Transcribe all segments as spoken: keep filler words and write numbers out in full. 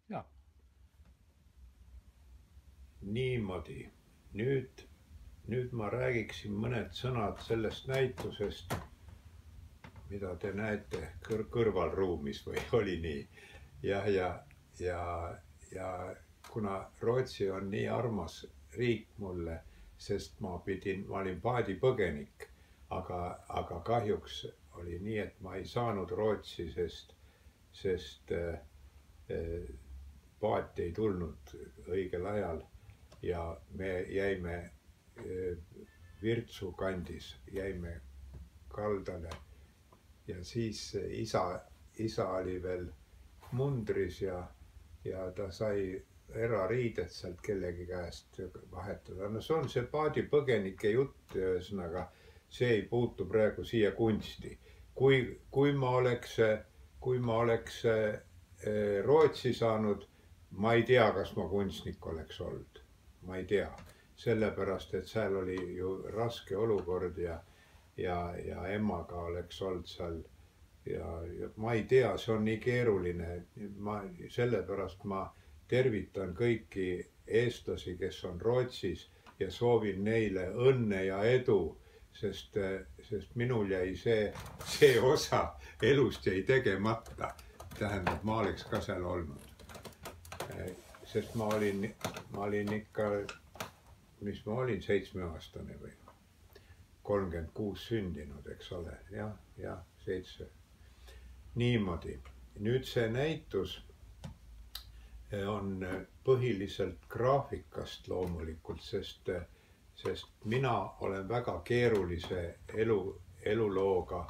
Ja. Niimoodi. Nüüd, nüüd ma räägiksin mõned sõnad sellest näitusest, mida te näete kõr kõrvalruumis või oli nii. Ja, ja, ja, ja kuna Rootsi on nii armas riik mulle, sest ma pidin, ma olin paadipõgenik, aga, aga kahjuks oli nii, et ma ei saanud Rootsi, sest, sest äh, paat ei tulnud õigel ajal ja me jäime äh, Virtsu kandis, jäime kaldale ja siis isa, isa oli veel mundris ja, ja ta sai erariided sealt kellegi käest vahetada. No see on see paadipõgenike jutt, ühesõnaga see ei puutu praegu siia kunsti. Kui, kui ma oleks, kui ma oleks Rootsi saanud, ma ei tea, kas ma kunstnik oleks olnud. Ma ei tea, sellepärast, et seal oli ju raske olukord ja, ja, ja emmaga oleks olnud seal ja, ja ma ei tea, see on nii keeruline. Ma, sellepärast ma tervitan kõiki eestlasi, kes on Rootsis ja soovin neile õnne ja edu, sest, sest minul jäi see, see osa elust jäi tegemata. Tähendab, ma oleks ka seal olnud. Sest ma olin, ma olin ikka, mis ma olin, seitsmeaastane või kolmkümmend kuus sündinud, eks ole, jah, jah, seitse. Niimoodi. Nüüd see näitus on põhiliselt graafikast loomulikult, sest, sest mina olen väga keerulise elu, elulooga.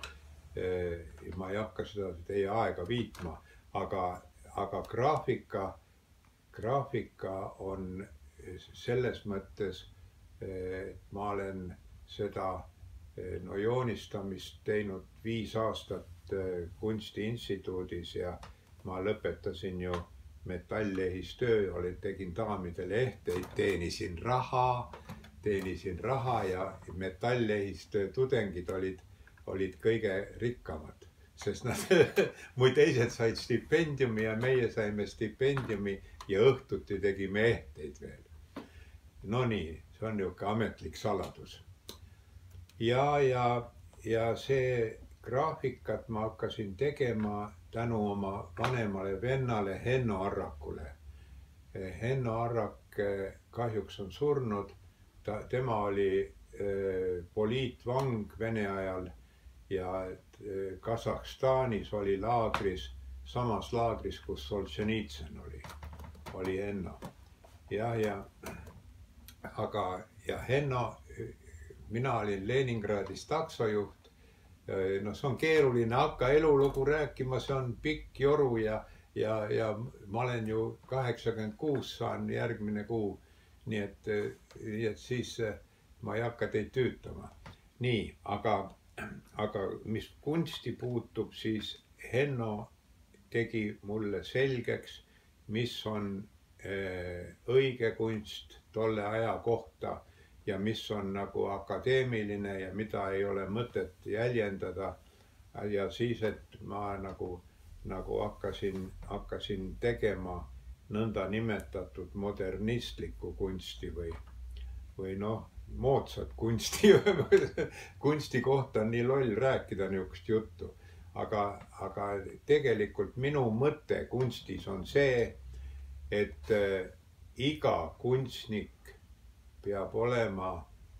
Ma ei hakka seda teie aega viitma, aga, aga graafika, graafika on selles mõttes, et ma olen seda no, joonistamist teinud viis aastat kunstiinstituudis ja ma lõpetasin ju metallehistöö, tegin daamidele ehteid, teenisin raha, teenisin raha ja metallehistöö tudengid olid, olid kõige rikkamad, sest nad, mu teised said stipendiumi ja meie saime stipendiumi ja õhtuti tegime ehteid veel. No nii, see on niisugune ametlik saladus. Ja, ja, ja see graafikat ma hakkasin tegema tänu oma vanemale vennale Henno Arrakule. Henno Arrak kahjuks on surnud. Ta, tema oli äh, poliitvang Vene ajal ja äh, Kasahstanis oli laagris, samas laagris, kus Solženitsõn oli, oli Henno. Ja, ja, aga, ja Henno, mina olin Leningradis taksojuht. No see on keeruline hakka elulugu rääkima, see on pikk joru ja, ja, ja ma olen ju kaheksakümmend kuus saan järgmine kuu. Nii et, nii et siis ma ei hakka teid tüütama. Nii, aga, aga mis kunsti puutub, siis Henno tegi mulle selgeks, mis on õige kunst tolle aja kohta ja mis on nagu akadeemiline ja mida ei ole mõtet jäljendada. Ja siis, et ma nagu, nagu hakkasin, hakkasin tegema nõnda nimetatud modernistlikku kunsti või, või noh, moodsat kunsti. Kunsti kohta on nii loll rääkida niisugust juttu. Aga, aga tegelikult minu mõte kunstis on see, et iga kunstnik peab olema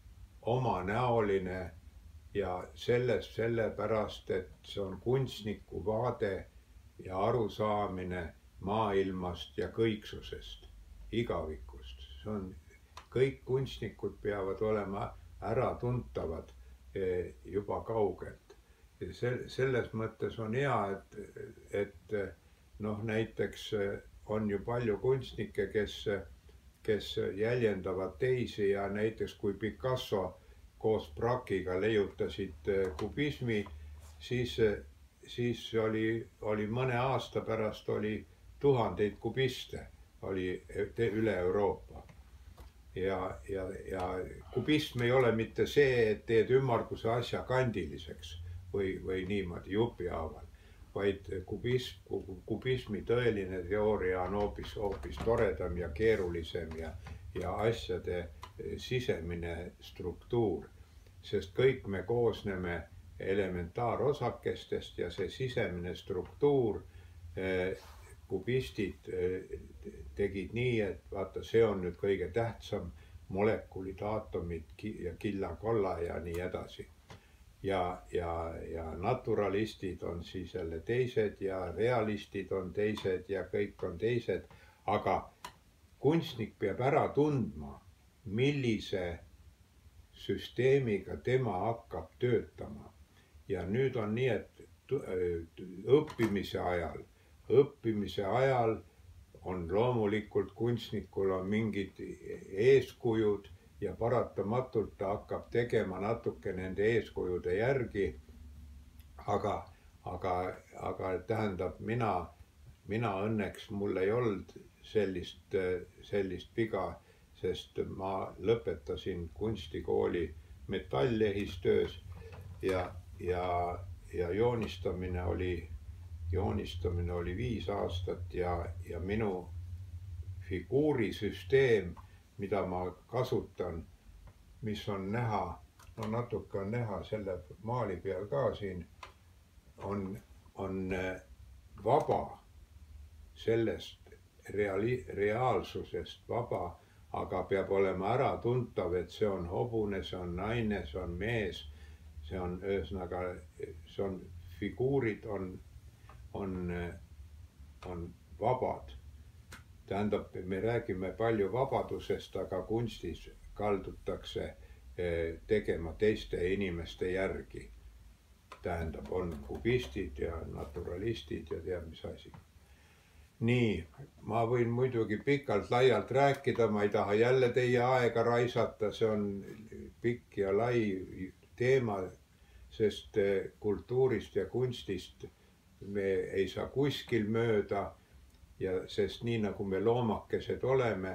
omanäoline ja selles sellepärast, et see on kunstniku vaade ja arusaamine maailmast ja kõiksusest, igavikust. See on, kõik kunstnikud peavad olema äratuntavad juba kaugelt. Selles mõttes on hea, et, et noh, näiteks on ju palju kunstnikke, kes kes jäljendavad teisi ja näiteks kui Picasso koos Braquiga leiutasid kubismi, siis, siis oli, oli mõne aasta pärast oli tuhandeid kubiste oli üle Euroopa. Ja, ja, ja kubism ei ole mitte see, et teed ümmarguse asja kandiliseks või, või niimoodi jupi haaval. vaid kubism, kubismi tõeline teooria on hoopis, hoopis toredam ja keerulisem ja, ja asjade sisemine struktuur, sest kõik me koosneme elementaarosakestest ja see sisemine struktuur, kubistid tegid nii, et vaata, see on nüüd kõige tähtsam, molekulid, aatomid ja killa-kolla ja nii edasi. Ja, ja, ja naturalistid on siis jälle teised ja realistid on teised ja kõik on teised, aga kunstnik peab ära tundma, millise süsteemiga tema hakkab töötama. Ja nüüd on nii, et õppimise ajal, õppimise ajal on loomulikult kunstnikul on mingid eeskujud ja paratamatult ta hakkab tegema natuke nende eeskujude järgi. Aga, aga, aga tähendab, mina, mina õnneks mul ei olnud sellist, sellist viga, sest ma lõpetasin kunstikooli metallehistöös ja, ja, ja joonistamine oli, joonistamine oli viis aastat ja, ja minu figuurisüsteem, mida ma kasutan, mis on näha, no natuke on näha selle maali peal ka siin, on, on vaba sellest reali, reaalsusest vaba, aga peab olema ära tuntav, et see on hobune, see on naine, see on mees, see on ühesõnaga, see on figuurid on, on, on vabad. Tähendab, me räägime palju vabadusest, aga kunstis kaldutakse tegema teiste inimeste järgi. Tähendab, on kubistid ja naturalistid ja teab mis asi. Nii, ma võin muidugi pikalt laialt rääkida, ma ei taha jälle teie aega raisata, see on pikk ja lai teema, sest kultuurist ja kunstist me ei saa kuskil mööda. Ja sest nii nagu me loomakesed oleme,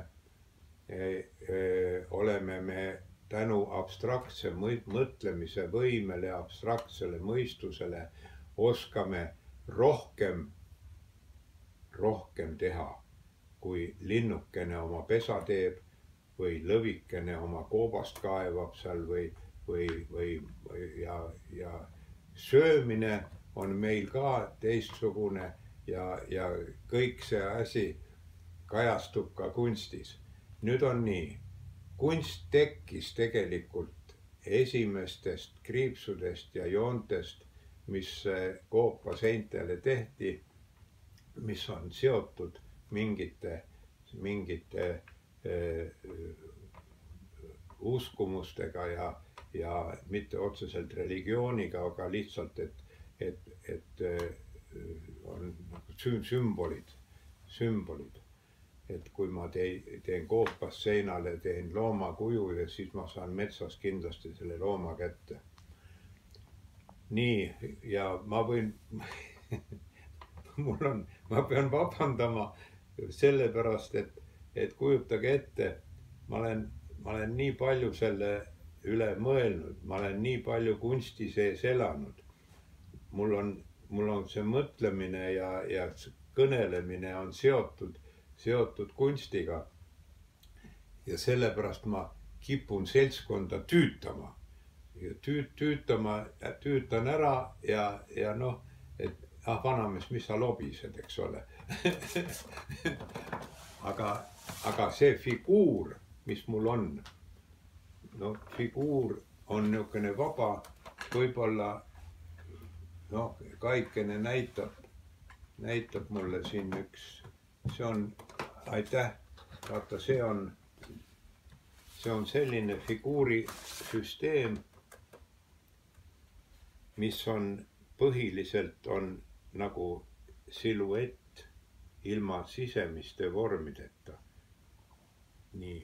oleme me tänu abstraktse mõtlemise võimele, abstraktsele mõistusele, oskame rohkem, rohkem teha, kui linnukene oma pesa teeb või lõvikene oma koobast kaevab seal või, või, või, või ja, ja söömine on meil ka teistsugune. Ja, ja kõik see asi kajastub ka kunstis. Nüüd on nii, kunst tekkis tegelikult esimestest kriipsudest ja joontest, mis koopa seintele tehti, mis on seotud mingite, mingite eh, uskumustega ja, ja mitte otseselt religiooniga, aga lihtsalt, et, et, et on sümbolid, sümbolid. Et kui ma teen, teen koopas seinale, teen loomakuju ja siis ma saan metsas kindlasti selle looma kätte. Nii, ja ma võin, mul on, ma pean vabandama sellepärast, et, et kujutage ette, ma olen, ma olen nii palju selle üle mõelnud, ma olen nii palju kunsti sees elanud. Mul on Mul on see mõtlemine ja, ja kõnelemine on seotud, seotud kunstiga. Ja sellepärast ma kipun seltskonda tüütama. Tüüt, tüütama, tüütan ära ja, ja noh, et ah, vanamees, mis sa lobised, eks ole. aga, aga see figuur, mis mul on, no figuur on niisugune vaba, võib-olla no, Kaikene näitab, näitab mulle siin üks, see on, aitäh, vaata, see on, see on selline figuurisüsteem, mis on põhiliselt on nagu siluett ilma sisemiste vormideta. Nii.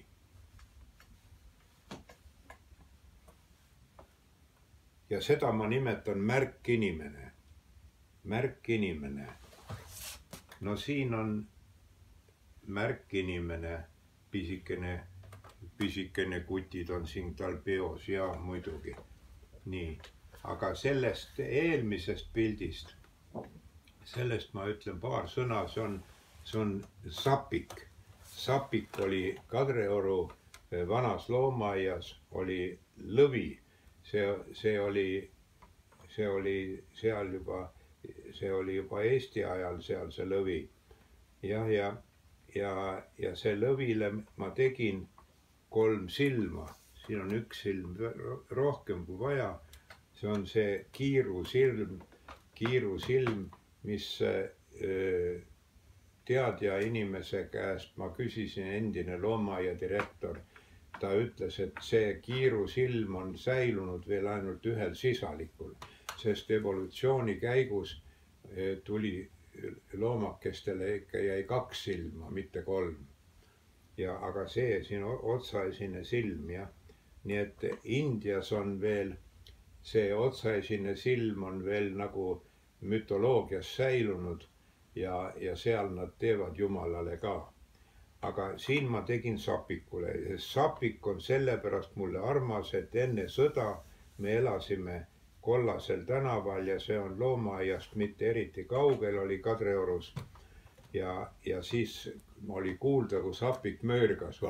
Ja seda ma nimetan märkinimene. Märkinimene. No siin on märkinimene, pisikene, pisikene kutid on siin tal peos ja muidugi. Nii. Aga sellest eelmisest pildist sellest ma ütlen paar sõna, see on, see on sapik. Sapik oli Kadrioru vanas loomaaias, oli lõvi. See, see oli, see oli seal juba, see oli juba Eesti ajal seal see lõvi. Jah, ja, ja, ja see lõvile ma tegin kolm silma. Siin on üks silm rohkem kui vaja. See on see kiirusilm, kiirusilm, mis öö, teadja inimese käest ma küsisin, endine loomaaia direktor. Ta ütles, et see kiirusilm on säilunud veel ainult ühel sisalikul, sest evolutsiooni käigus tuli loomakestele ikka jäi kaks silma, mitte kolm. Ja, aga see siin otsaesine silm, jah. Nii et Indias on veel, see otsaesine silm on veel nagu mütoloogias säilunud ja, ja seal nad teevad Jumalale ka. Aga siin ma tegin sapikule. Sapik on sellepärast mulle armas, et enne sõda me elasime Kollasel tänaval ja see on loomaaiast mitte eriti kaugel, oli Kadriorus. Ja, ja siis oli kuulda, kui sapik möörgas.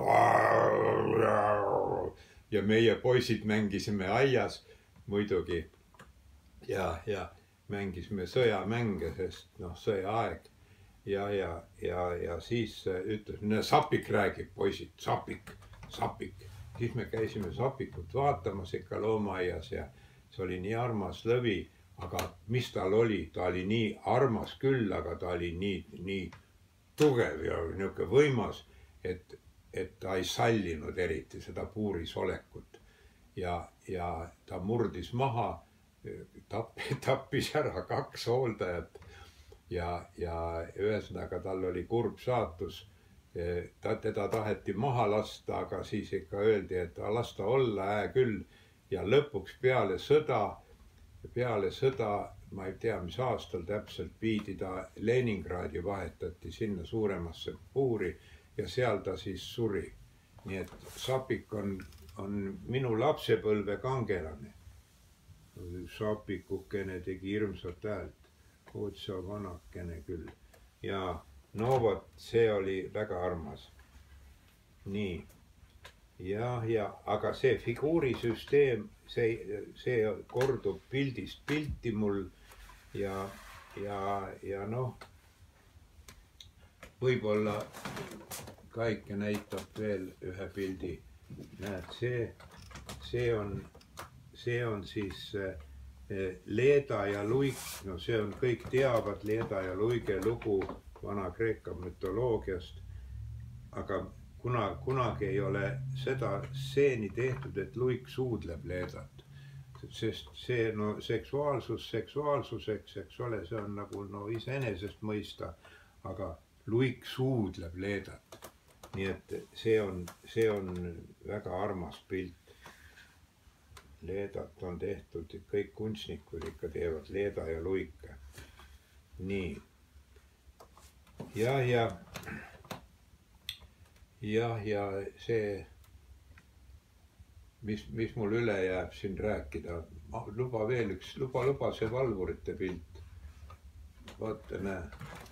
Ja meie poisid mängisime aias muidugi. Ja, ja mängisime sõjamänge, sest noh, sõjaaeg. Ja, ja, ja, ja siis ütles, sapik räägib, poisid, sapik, sapik. Siis me käisime sapikut vaatamas ikka loomaaias ja see oli nii armas lõvi, aga mis tal oli? Ta oli nii armas küll, aga ta oli nii, nii tugev ja niisugune võimas, et, et ta ei sallinud eriti seda puuris olekut. Ja, ja ta murdis maha, tapp, tappis ära kaks hooldajat ja, ja ühesõnaga tal oli kurb saatus. Ta, teda taheti maha lasta, aga siis ikka öeldi, et lasta olla, ää küll. Ja lõpuks peale sõda, peale sõda, ma ei tea, mis aastal täpselt viidi ta Leningradi, vahetati sinna suuremasse puuri ja seal ta siis suri. Nii et sapik on, on minu lapsepõlve kangelane. Sapikukene tegi hirmsat häält, otsa vanakene küll. Ja no vot, see oli väga armas. Nii. Ja, ja, aga see figuurisüsteem, see, see kordub pildist pilti mul ja, ja, ja noh, võib-olla Kaike näitab veel ühe pildi. Näed, see, see on, see on siis Leeda ja Luik, no see on kõik teavad Leeda ja Luige lugu Vana-Kreeka mütoloogiast, aga kuna, kunagi ei ole seda stseeni tehtud, et Luik suudleb Leedat, sest see no, seksuaalsus seksuaalsuseks, eks ole, see on nagu no, iseenesest mõista, aga Luik suudleb Leedat. Nii et see on, see on väga armas pilt. Leedat on tehtud, kõik kunstnikud ikka teevad Leeda ja Luike. Nii. Ja, ja Jah, ja see, mis, mis mul üle jääb siin rääkida, luba veel üks, luba, luba see valvurite pilt. Vaata, näe.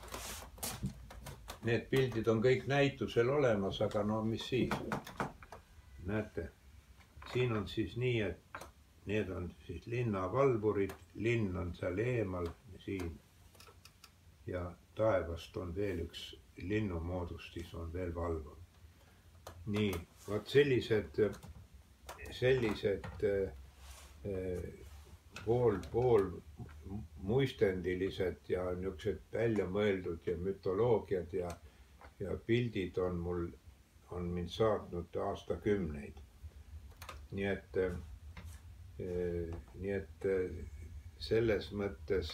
Need pildid on kõik näitusel olemas, aga no mis siis? Näete, siin on siis nii, et need on siis linnavalvurid, linn on seal eemal, siin. Ja taevast on veel üks linnumoodustis, on veel valvur. Nii, vaat sellised, sellised pool, pool muistendilised ja niisugused välja mõeldud ja mütoloogiad ja, ja pildid on mul, on mind saatnud aastakümneid. Nii et, nii et selles mõttes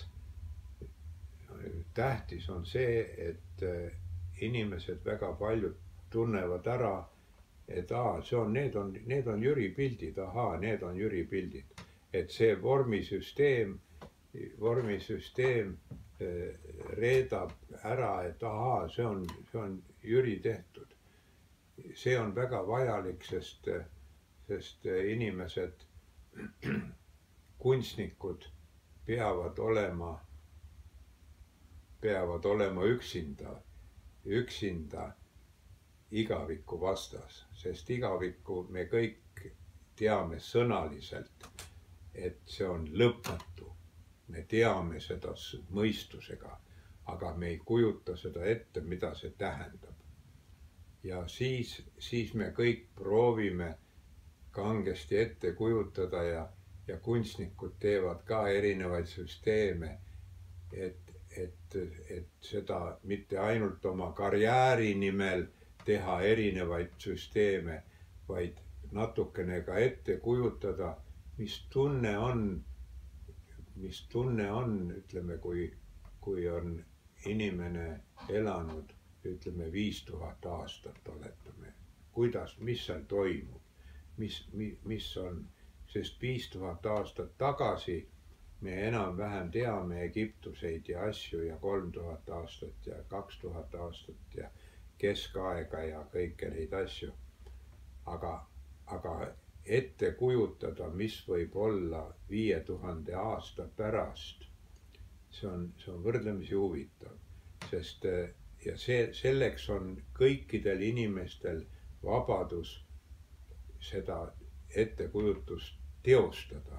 tähtis on see, et inimesed väga paljud tunnevad ära, et aa, see on, need on, need on Jüri pildid, ahaa, need on Jüri pildid. Et see vormisüsteem, vormisüsteem reedab ära, et ahaa, see on, see on Jüri tehtud. See on väga vajalik, sest, sest inimesed, kunstnikud peavad olema peavad olema üksinda, üksinda igaviku vastas, sest igavikku me kõik teame sõnaliselt, et see on lõpmatu. Me teame seda mõistusega, aga me ei kujuta seda ette, mida see tähendab. Ja siis, siis me kõik proovime kangesti ette kujutada ja, ja kunstnikud teevad ka erinevaid süsteeme, et, et, et seda mitte ainult oma karjääri nimel teha erinevaid süsteeme, vaid natukene ka ette kujutada, mis tunne on, mis tunne on, ütleme, kui, kui on inimene elanud, ütleme, viis tuhat aastat oletame. Kuidas, mis seal toimub, mis, mis on, sest viis tuhat aastat tagasi me enam-vähem teame Egiptuseid ja asju ja kolm tuhat aastat ja kaks tuhat aastat ja keskaega ja kõike neid asju. Aga, aga ette kujutada, mis võib olla viie tuhande aasta pärast, see on, see on võrdlemisi huvitav, sest ja see, selleks on kõikidel inimestel vabadus seda ettekujutust teostada.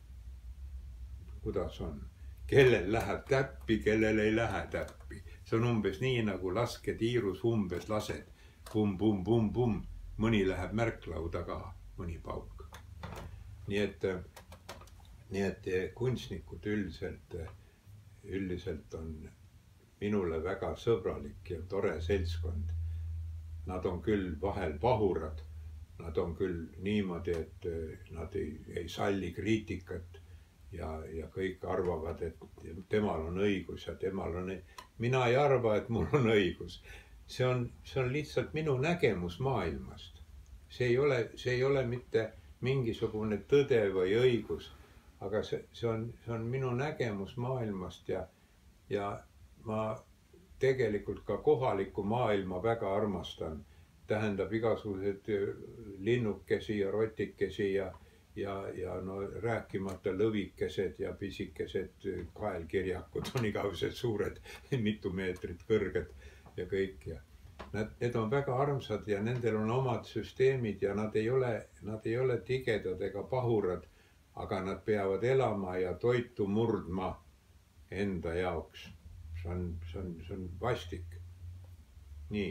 Kuidas on? Kellel läheb täppi, kellel ei lähe täppi. See on umbes nii, nagu lasketiirus umbes lased. Pum, pum, pum, pum. Mõni läheb märklauda ka, mõni pauk. Nii et, nii et kunstnikud üldiselt, üldiselt on minule väga sõbralik ja tore seltskond. Nad on küll vahel pahurad, nad on küll niimoodi, et nad ei, ei salli kriitikat ja, ja kõik arvavad, et temal on õigus ja temal on õigus. Mina ei arva, et mul on õigus. See on, see on lihtsalt minu nägemus maailmast. See ei ole, see ei ole mitte mingisugune tõde või õigus, aga see, see on, see on minu nägemus maailmast ja, ja ma tegelikult ka kohalikku maailma väga armastan. Tähendab igasugused linnukesi ja rotikesi ja, ja, ja no, rääkimata lõvikesed ja pisikesed kaelkirjakud on igavesed suured, mitu meetrit kõrged ja kõik. Ja nad, need on väga armsad ja nendel on omad süsteemid ja nad ei ole, nad ei ole tigedad ega pahurad, aga nad peavad elama ja toitu murdma enda jaoks. See on, see on, see on vastik. Nii.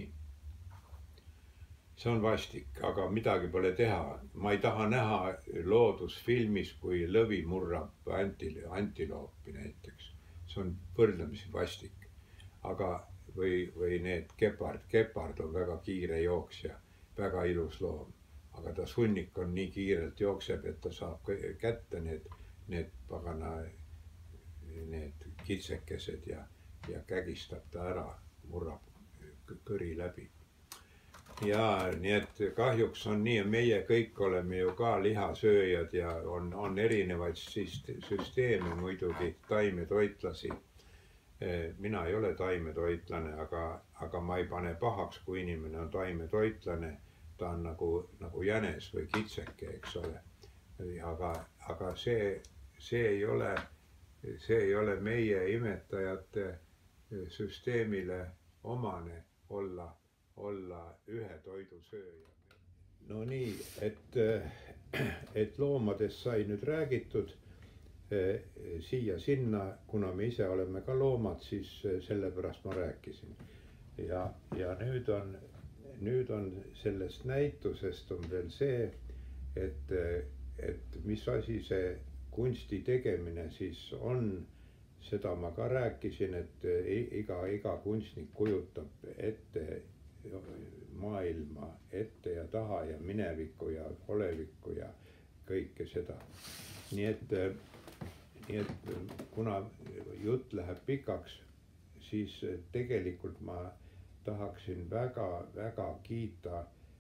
See on vastik, aga midagi pole teha. Ma ei taha näha loodusfilmis, kui lõvi murrab antiloopi näiteks. See on võrdlemisi vastik. Aga või, või need kepard. Kepard on väga kiire jooksja, väga ilus loom. Aga ta sunnik on nii kiirelt jookseb, et ta saab kätte need, need pagana, need kitsekesed ja ja kägistab ta ära, murrab kõri läbi. Ja nii et kahjuks on nii, ja meie kõik oleme ju ka lihasööjad ja on, on erinevaid süsteeme muidugi, taimetoitlasi. Mina ei ole taimetoitlane, aga, aga ma ei pane pahaks, kui inimene on taimetoitlane. Ta on nagu, nagu jänes või kitseke, eks ole. Aga, aga see, see ei ole, see ei ole meie imetajate süsteemile omane olla, olla ühe toidu sööja. No nii, et, et loomadest sai nüüd räägitud siia sinna, kuna me ise oleme ka loomad, siis sellepärast ma rääkisin. Ja, ja nüüd on, nüüd on sellest näitusest on veel see, et, et mis asi see kunsti tegemine siis on. Seda ma ka rääkisin, et iga, iga kunstnik kujutab ette maailma ette ja taha ja minevikku ja olevikku ja kõike seda. Nii et, nii et kuna jutt läheb pikaks, siis tegelikult ma tahaksin väga, väga kiita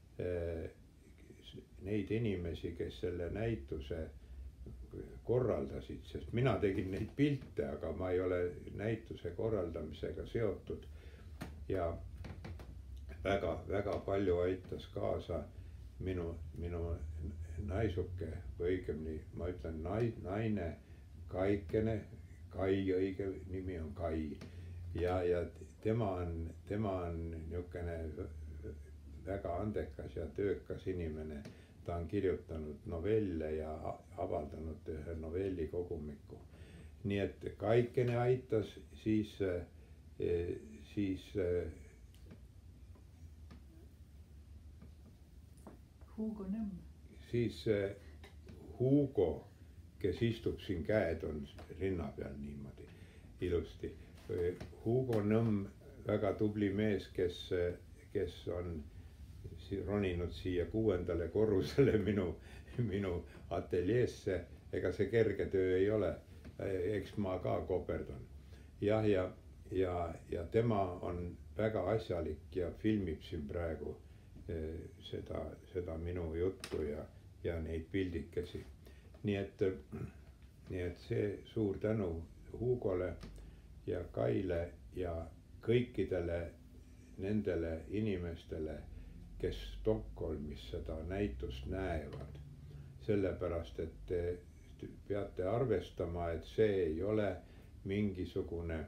neid inimesi, kes selle näituse korraldasid, sest mina tegin neid pilte, aga ma ei ole näituse korraldamisega seotud ja väga, väga palju aitas kaasa minu, minu naisuke või õigemini ma ütlen naine Kaikene, Kai õige nimi on Kai ja, ja tema on, tema on niisugune väga andekas ja töökas inimene. Ta on kirjutanud novelle ja avaldanud ühe novellikogumiku. Nii et Kaikene aitas, siis, siis Hugo Nõmm. Siis Hugo, kes istub siin, käed on rinna peal niimoodi ilusti. Hugo Nõmm, väga tubli mees, kes, kes on roninud siia kuuendale korrusele minu, minu ateljeesse. Ega see kerge töö ei ole. Eks ma ka koperdan. Jah, ja, ja, ja tema on väga asjalik ja filmib siin praegu seda, seda minu juttu ja, ja neid pildikesi. Nii et, nii et see suur tänu Hugole ja Kaile ja kõikidele nendele inimestele, kes Stockholmis seda näitust näevad. Sellepärast, et te peate arvestama, et see ei ole mingisugune,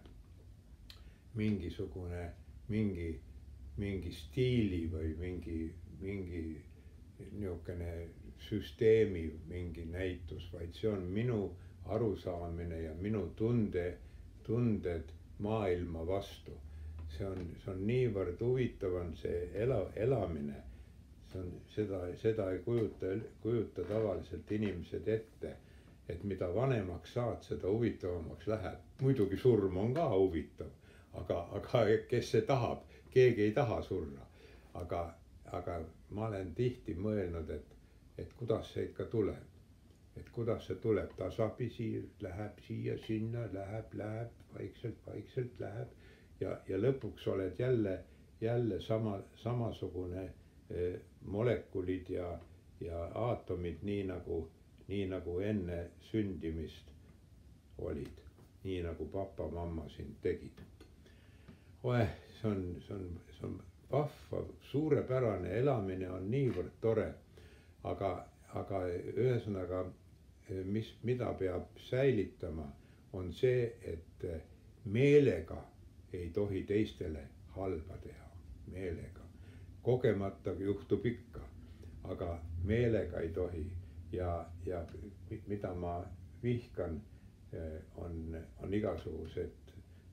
mingisugune, mingi, mingi stiili või mingi, mingi niisugune süsteemi mingi näitus, vaid see on minu arusaamine ja minu tunde, tunded maailma vastu. See on, see on niivõrd huvitav on see ela, elamine. See on, seda, seda ei kujuta, kujuta tavaliselt inimesed ette, et mida vanemaks saad, seda huvitavamaks läheb. Muidugi surm on ka huvitav, aga, aga kes see tahab, keegi ei taha surra. Aga, aga ma olen tihti mõelnud, et, et kuidas see ikka tuleb. Et kuidas see tuleb, tasapisi läheb siia, sinna, läheb, läheb, vaikselt, vaikselt läheb. Ja, ja lõpuks oled jälle, jälle sama, samasugune eh, molekulid ja, ja aatomid, nii nagu, nii nagu enne sündimist olid. Nii nagu papa, mamma sind tegid. Oeh, see on, see on, see on vahva, suurepärane elamine on niivõrd tore. Aga, aga ühesõnaga, mis, mida peab säilitama, on see, et meelega ei tohi teistele halba teha. Meelega. Kogemata juhtub ikka, aga meelega ei tohi. Ja, ja mida ma vihkan, on, on igasugused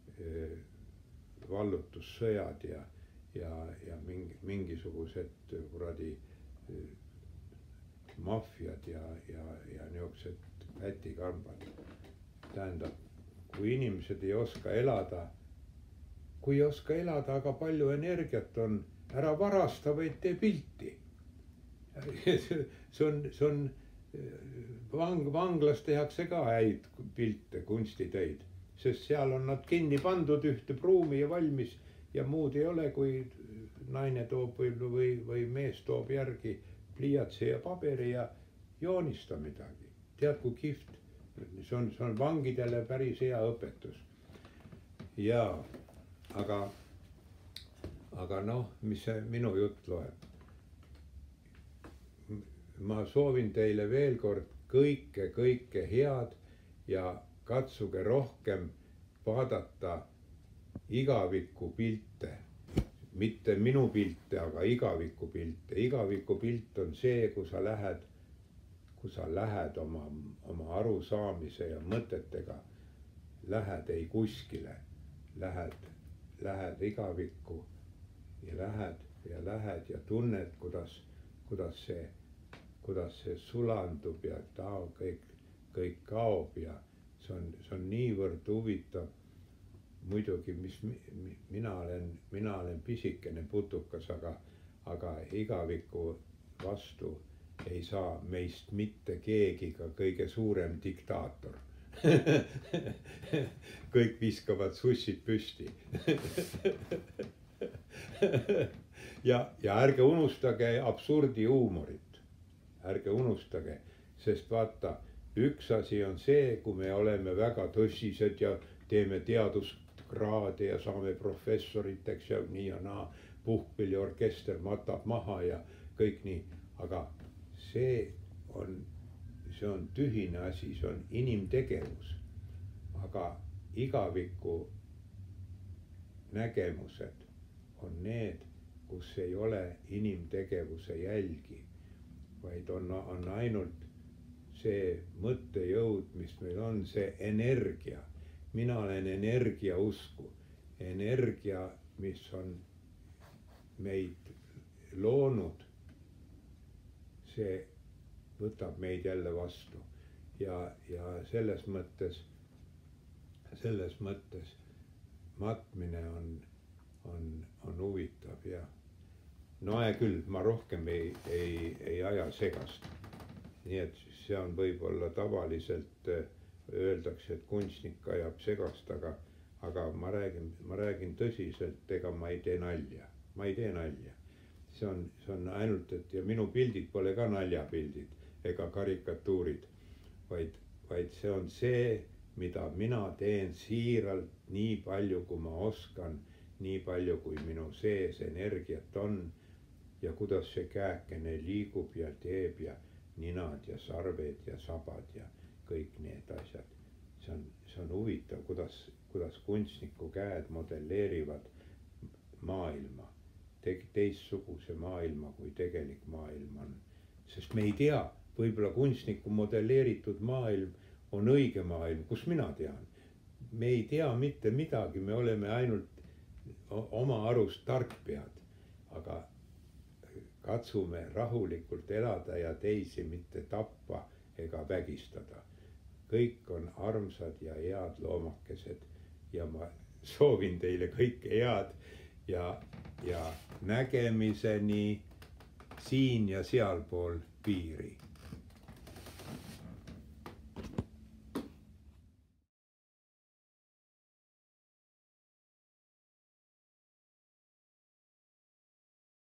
vallutussõjad ja, ja, ja mingi, mingisugused kuradi maffiad ja, ja, ja niisugused pätikambad. Tähendab, kui inimesed ei oska elada, kui ei oska elada, aga palju energiat on, ära varasta, vaid tee pilti. See on, see on vang, vanglas tehakse ka häid pilte, kunstitöid, sest seal on nad kinni pandud ühte pruumi ja valmis ja muud ei ole, kui naine toob või, või, või mees toob järgi pliiatsi ja paberi ja joonista midagi. Tead, kui kihvt. See on, see on vangidele päris hea õpetus. Ja, aga, aga noh, mis see minu jutt loeb? Ma soovin teile veel kord kõike, kõike head ja katsuge rohkem vaadata igaviku pilte. Mitte minu pilte, aga igaviku pilte. Igaviku pilt on see, kui sa lähed, kui sa lähed oma, oma arusaamise ja mõtetega, lähed ei kuskile, lähed, lähed igavikku ja lähed ja lähed ja tunned, kuidas, kuidas see kuidas see sulandub ja tao kõik, kõik kaob ja see on, see on niivõrd huvitav. Muidugi, mis mina olen, mina olen pisikene putukas, aga, aga igaviku vastu ei saa meist mitte keegi, ka kõige suurem diktaator. Kõik viskavad sussid püsti. ja, ja ärge unustage absurdi huumorit. Ärge unustage, sest vaata, üks asi on see, kui me oleme väga tõsised ja teeme teaduskraade ja saame professoriteks ja nii ja naa, puhkpilliorkester matab maha ja kõik nii. Aga see on, see on tühine asi, see on inimtegevus. Aga igaviku nägemused on need, kus ei ole inimtegevuse jälgi, vaid on, on ainult see mõttejõud, mis meil on, see energia. Mina olen energia usku, energia, mis on meid loonud, see võtab meid jälle vastu. Ja, ja selles mõttes, selles mõttes matmine on, on, on huvitav ja no hea küll, ma rohkem ei, ei, ei aja segast. Nii et see on võib-olla tavaliselt öeldakse, et kunstnik ajab segast, aga, aga ma räägin, ma räägin tõsiselt, ega ma ei tee nalja, ma ei tee nalja. See on, see on ainult, et ja minu pildid pole ka naljapildid ega karikatuurid, vaid, vaid see on see, mida mina teen siiralt nii palju, kui ma oskan, nii palju, kui minu sees energiat on ja kuidas see käekene liigub ja teeb ja ninad ja sarved ja sabad ja kõik need asjad. See on, see on huvitav, kuidas, kuidas kunstniku käed modelleerivad maailma, te, teistsuguse maailma, kui tegelik maailm on. Sest me ei tea, võib-olla kunstniku modelleeritud maailm on õige maailm, kus mina tean. Me ei tea mitte midagi, me oleme ainult oma arust tarkpead, aga katsume rahulikult elada ja teisi mitte tappa ega vägistada. Kõik on armsad ja head loomakesed ja ma soovin teile kõike head ja, ja nägemiseni siin ja sealpool piiri.